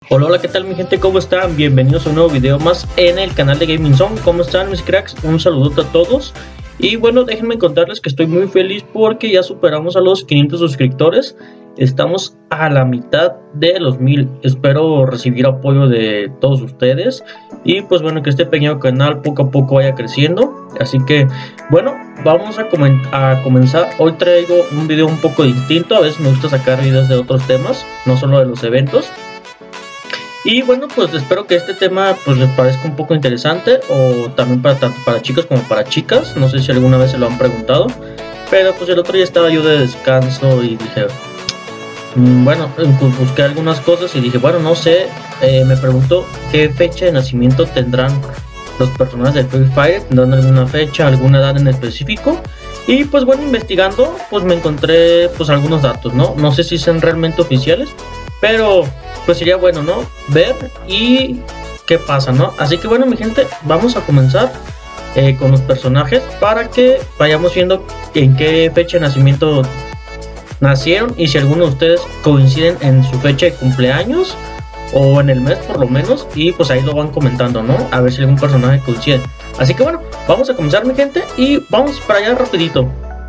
Hola, hola, ¿qué tal mi gente? ¿Cómo están? Bienvenidos a un nuevo video más en el canal de Gaming Zone. ¿Cómo están mis cracks? Un saludo a todos. Y bueno, déjenme contarles que estoy muy feliz porque ya superamos a los 500 suscriptores. Estamos a la mitad de los 1000. Espero recibir apoyo de todos ustedes. Y pues bueno, que este pequeño canal poco a poco vaya creciendo. Así que bueno, vamos a comenzar. Hoy traigo un video un poco distinto. A veces me gusta sacar videos de otros temas, no solo de los eventos. Y bueno, pues espero que este tema pues les parezca un poco interesante, o también para tanto para chicos como para chicas. No sé si alguna vez se lo han preguntado, pero pues el otro día estaba yo de descanso y dije, bueno, pues busqué algunas cosas y dije, bueno, no sé, me pregunto qué fecha de nacimiento tendrán los personajes de Free Fire. ¿Tendrán alguna fecha, alguna edad en específico? Y pues bueno, investigando pues me encontré pues algunos datos, no sé si son realmente oficiales, pero pues sería bueno, ¿no? Ver y qué pasa, ¿no? Así que bueno, mi gente, vamos a comenzar con los personajes para que vayamos viendo en qué fecha de nacimiento nacieron y si alguno de ustedes coinciden en su fecha de cumpleaños o en el mes por lo menos, y pues ahí lo van comentando, ¿no? A ver si algún personaje coincide. Así que bueno, vamos a comenzar mi gente y vamos para allá rapidito.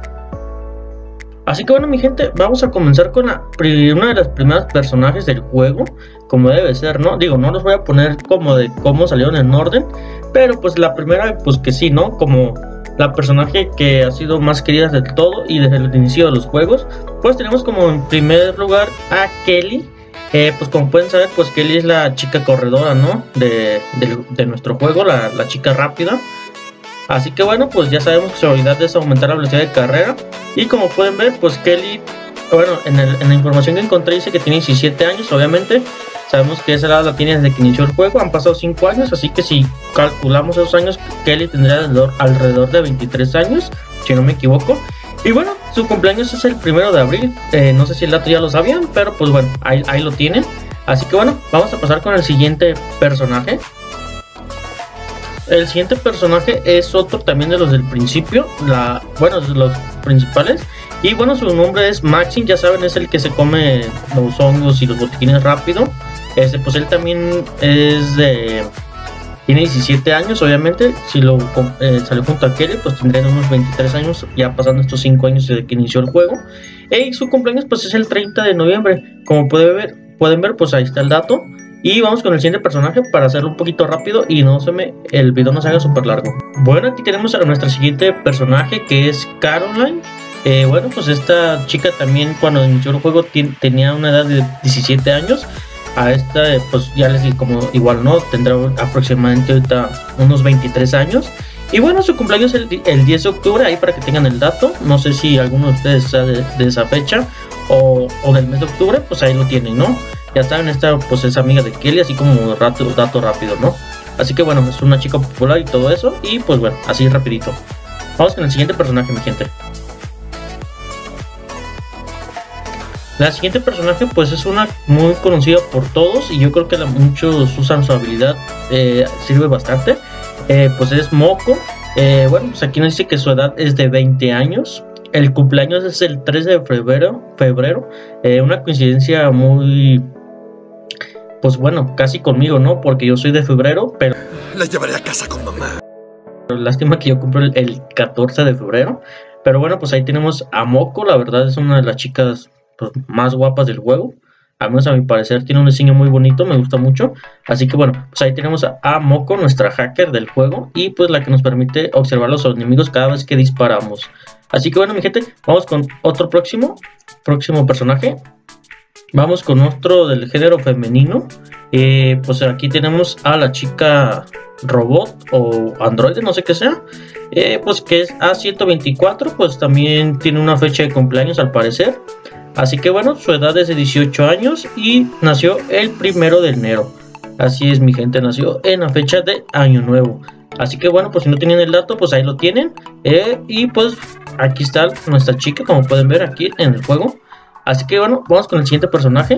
Así que bueno mi gente, vamos a comenzar con una de las primeras personajes del juego, como debe ser, ¿no? Digo, no los voy a poner como de cómo salieron en orden, pero pues la primera, pues que sí, ¿no? Como la personaje que ha sido más querida de todo y desde el inicio de los juegos, pues tenemos como en primer lugar a Kelly. Pues como pueden saber, pues Kelly es la chica corredora, ¿no? De nuestro juego, la chica rápida. Así que bueno, pues ya sabemos que su habilidad es aumentar la velocidad de carrera. Y como pueden ver, pues Kelly, bueno, en la información que encontré dice que tiene 17 años, obviamente. Sabemos que esa edad la tiene desde que inició el juego, han pasado 5 años, así que si calculamos esos años, Kelly tendría alrededor de 23 años, si no me equivoco. Y bueno, su cumpleaños es el 1 de abril, no sé si el dato ya lo sabían, pero pues bueno, ahí lo tienen. Así que bueno, vamos a pasar con el siguiente personaje. El siguiente personaje es otro también de los del principio, bueno, de los principales. Y bueno, su nombre es Maxim, ya saben, es el que se come los hongos y los botiquines rápido. Pues él también tiene 17 años, obviamente. Si salió junto a Kelly, pues tendría unos 23 años, ya pasando estos 5 años desde que inició el juego. Y su cumpleaños pues es el 30 de noviembre. Como pueden ver, pues ahí está el dato. Y vamos con el siguiente personaje para hacerlo un poquito rápido y el video no se haga súper largo. Bueno, aquí tenemos a nuestra siguiente personaje, que es Caroline. Bueno, pues esta chica también cuando inició el juego tenía una edad de 17 años. A esta pues ya les digo, como igual no, tendrá aproximadamente ahorita unos 23 años. Y bueno, su cumpleaños es el 10 de octubre, ahí para que tengan el dato. No sé si alguno de ustedes sabe de esa fecha o del mes de octubre, pues ahí lo tienen, ¿no? Ya saben, esta pues es amiga de Kelly, así como dato rápido, ¿no? Así que bueno, es una chica popular y todo eso. Y pues bueno, así rapidito. Vamos con el siguiente personaje, mi gente. La siguiente personaje pues es una muy conocida por todos y yo creo que muchos usan su habilidad, sirve bastante. Pues es Moko. Bueno, pues aquí nos dice que su edad es de 20 años. El cumpleaños es el 3 de febrero. Una coincidencia muy, pues bueno, casi conmigo, ¿no? Porque yo soy de febrero, pero la llevaré a casa con mamá. Lástima que yo cumplo el 14 de febrero. Pero bueno, pues ahí tenemos a Moko. La verdad es una de las chicas pues más guapas del juego. Al menos a mi parecer tiene un diseño muy bonito, me gusta mucho. Así que bueno, pues ahí tenemos a Moko, nuestra hacker del juego. Y pues la que nos permite observar a los enemigos cada vez que disparamos. Así que bueno mi gente, vamos con otro próximo personaje. Vamos con otro del género femenino. Pues aquí tenemos a la chica robot o androide, no sé qué sea. Pues que es A124, pues también tiene una fecha de cumpleaños al parecer. Así que bueno, su edad es de 18 años y nació el 1 de enero. Así es mi gente, nació en la fecha de Año Nuevo. Así que bueno, pues si no tienen el dato, pues ahí lo tienen. Y pues aquí está nuestra chica, como pueden ver aquí en el juego. Así que bueno, vamos con el siguiente personaje.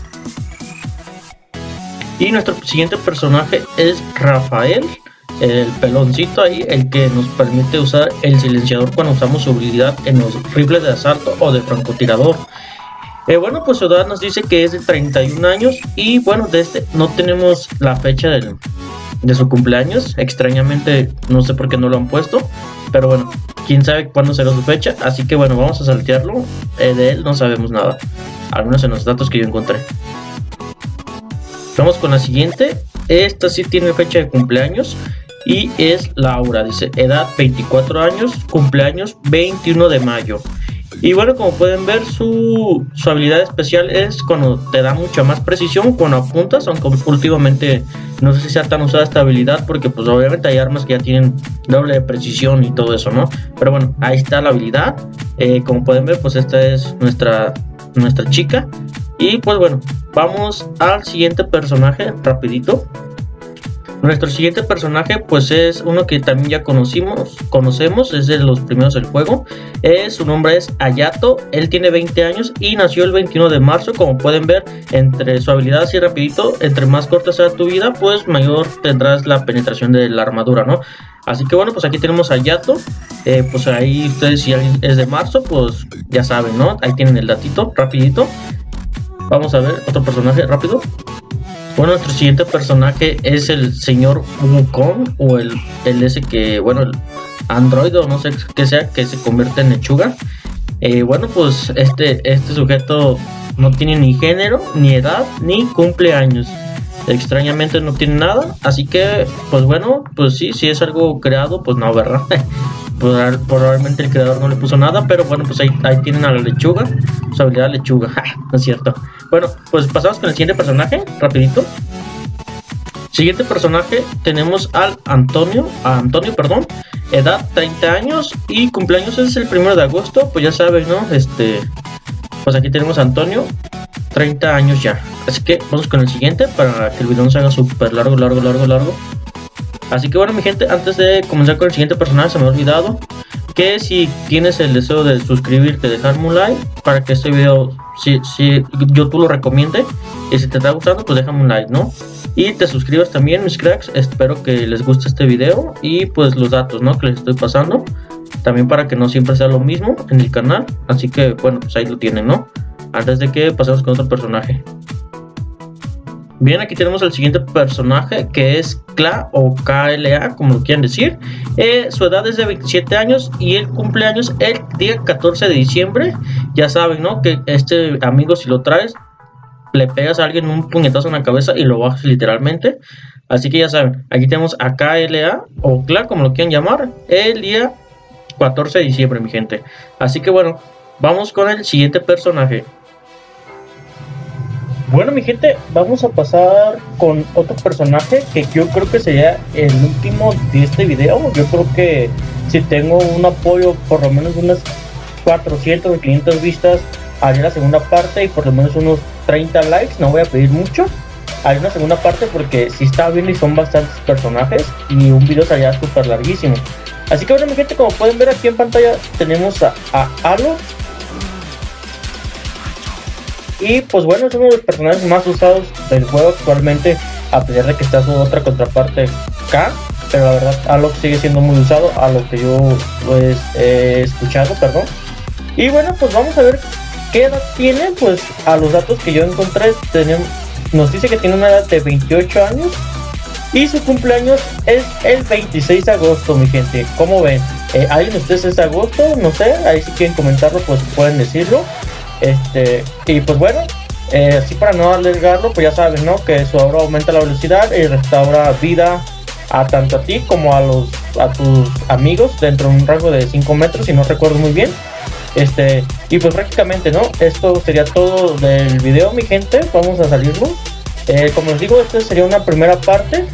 Y nuestro siguiente personaje es Rafael, el peloncito ahí, el que nos permite usar el silenciador cuando usamos su habilidad en los rifles de asalto o de francotirador. Bueno, pues su edad nos dice que es de 31 años y bueno, de este no tenemos la fecha de su cumpleaños. Extrañamente, no sé por qué no lo han puesto, pero bueno, quién sabe cuándo será su fecha. Así que bueno, vamos a saltearlo. De él no sabemos nada, al menos en los datos que yo encontré. Vamos con la siguiente. Esta sí tiene fecha de cumpleaños y es Laura. Dice edad 24 años, cumpleaños 21 de mayo. Y bueno, como pueden ver, su habilidad especial es cuando te da mucha más precisión cuando apuntas, aunque últimamente no sé si sea tan usada esta habilidad porque pues obviamente hay armas que ya tienen doble de precisión y todo eso, ¿no? Pero bueno, ahí está la habilidad. Como pueden ver, pues esta es nuestra chica. Y pues bueno, vamos al siguiente personaje rapidito. Nuestro siguiente personaje pues es uno que también ya conocemos, es de los primeros del juego. Su nombre es Hayato, él tiene 20 años y nació el 21 de marzo. Como pueden ver, entre su habilidad así rapidito, entre más corta sea tu vida, pues mayor tendrás la penetración de la armadura, ¿no? Así que bueno, pues aquí tenemos a Hayato. Pues ahí ustedes, si alguien es de marzo, pues ya saben, ¿no? Ahí tienen el datito rapidito. Vamos a ver otro personaje rápido. Bueno, nuestro siguiente personaje es el señor Wukong, o el ese que, bueno, el androide o no sé qué sea, que se convierte en lechuga. Bueno, pues este sujeto no tiene ni género, ni edad, ni cumpleaños. Extrañamente no tiene nada, así que, pues bueno, pues sí, si es algo creado, pues no, ¿verdad? Probablemente el creador no le puso nada, pero bueno, pues ahí tienen a la lechuga, su habilidad lechuga, no es cierto. Bueno, pues pasamos con el siguiente personaje, rapidito. Siguiente personaje tenemos al Antonio, perdón, edad 30 años y cumpleaños es el 1 de agosto, pues ya saben, ¿no? Pues aquí tenemos a Antonio, 30 años ya. Así que vamos con el siguiente para que el video no se haga súper largo. Así que bueno, mi gente, antes de comenzar con el siguiente personaje, se me ha olvidado que si tienes el deseo de suscribirte, dejarme un like para que este video, si YouTube lo recomiende, y si te está gustando, pues déjame un like, ¿no? Y te suscribas también, mis cracks. Espero que les guste este video y pues los datos, ¿no?, que les estoy pasando, también para que no siempre sea lo mismo en el canal. Así que bueno, pues ahí lo tienen, ¿no? Antes de que pasemos con otro personaje. Bien, aquí tenemos el siguiente personaje, que es Kla o KLA, como lo quieran decir. Su edad es de 27 años y el cumpleaños el día 14 de diciembre. Ya saben, ¿no?, que este amigo, si lo traes, le pegas a alguien un puñetazo en la cabeza y lo bajas literalmente. Así que ya saben, aquí tenemos a KLA o Kla, como lo quieran llamar, el día 14 de diciembre, mi gente. Así que bueno, vamos con el siguiente personaje. Bueno, mi gente, vamos a pasar con otro personaje que yo creo que sería el último de este video. Yo creo que si tengo un apoyo por lo menos unas 400 o 500 vistas, haré la segunda parte y por lo menos unos 30 likes. No voy a pedir mucho, haré una segunda parte porque si está bien y son bastantes personajes y un video sería súper larguísimo. Así que bueno, mi gente, como pueden ver aquí en pantalla tenemos a Alo. Y pues bueno, es uno de los personajes más usados del juego actualmente, a pesar de que está su otra contraparte K. Pero la verdad, Alok sigue siendo muy usado, a lo que yo pues he escuchado, perdón. Y bueno, pues vamos a ver qué edad tiene. Pues a los datos que yo encontré, nos dice que tiene una edad de 28 años y su cumpleaños es el 26 de agosto, mi gente. ¿Cómo ven? ¿Alguien de ustedes es de agosto? No sé, ahí si quieren comentarlo, pues pueden decirlo. Y pues bueno, así para no alargarlo, pues ya sabes, ¿no?, que su aura aumenta la velocidad y restaura vida a tanto a ti como a tus amigos dentro de un rango de 5 metros, si no recuerdo muy bien. Y pues prácticamente, ¿no?, esto sería todo del video, mi gente. Vamos a salirlo. Como les digo, esta sería una primera parte.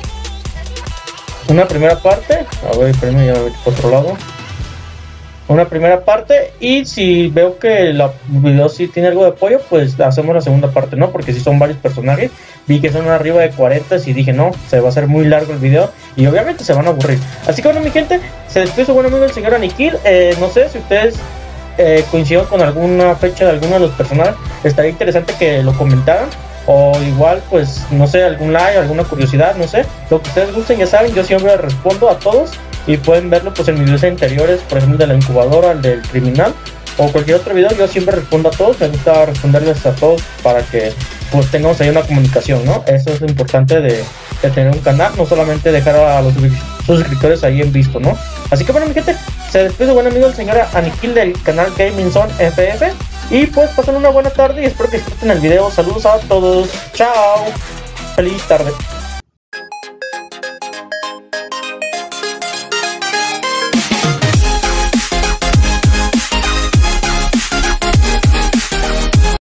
A ver, espérenme, ya voy por otro lado. Una primera parte, y si veo que el video sí tiene algo de apoyo, pues hacemos la segunda parte, ¿no? Porque si son varios personajes, vi que son arriba de 40 y dije, no, se va a hacer muy largo el video y obviamente se van a aburrir. Así que bueno, mi gente, se despide su buen amigo el señor Aniquil. No sé si ustedes coinciden con alguna fecha de alguno de los personajes, estaría interesante que lo comentaran. O igual, pues, no sé, algún like, alguna curiosidad, no sé, lo que ustedes gusten, ya saben, yo siempre respondo a todos. Y pueden verlo pues en mis videos anteriores, por ejemplo de la incubadora, el del criminal. o cualquier otro video, yo siempre respondo a todos. Me gusta responderles a todos para que pues tengamos ahí una comunicación, ¿no? Eso es lo importante de tener un canal, no solamente dejar a los suscriptores ahí en visto, ¿no? Así que bueno, mi gente, se despide buen amigo el señor Aniquil del canal Gaming Zone FF. Y pues pasen una buena tarde y espero que disfruten el video. Saludos a todos. Chao. Feliz tarde.